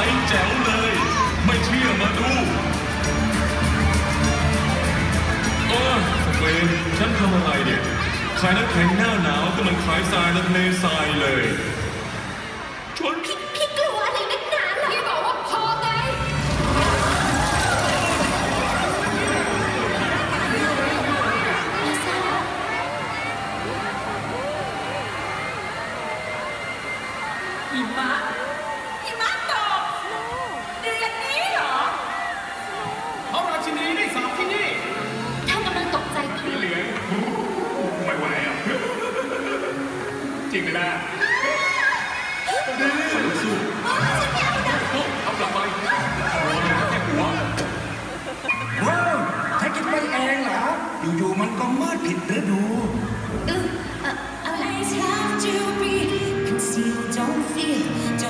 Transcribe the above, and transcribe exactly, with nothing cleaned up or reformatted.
แจ๋วเลยไม่เชื่อมาดูเออสเวนฉันทำอะไรเนี่ยขายน้ำแข็งหน้าหนาวก็มันขายทรายและทะเลทรายเลยชนพี่พี่กลัวอะไรนักหนาเหรอพี่บอกว่าพอไงหิมะหิมะตกเดือนนี้เหรอเพราะราชินีได้สอบที่นี่ท่านกำลังตกใจคือเหลืองไม่ไหวอ่ะจริงไหมล่ะดีขลุกสู้เอากลับไปแค่หัวว้าวถ้าคิดไปเองเหรออยู่ๆมันก็มืดผิดฤดูเอออะไร Don't feel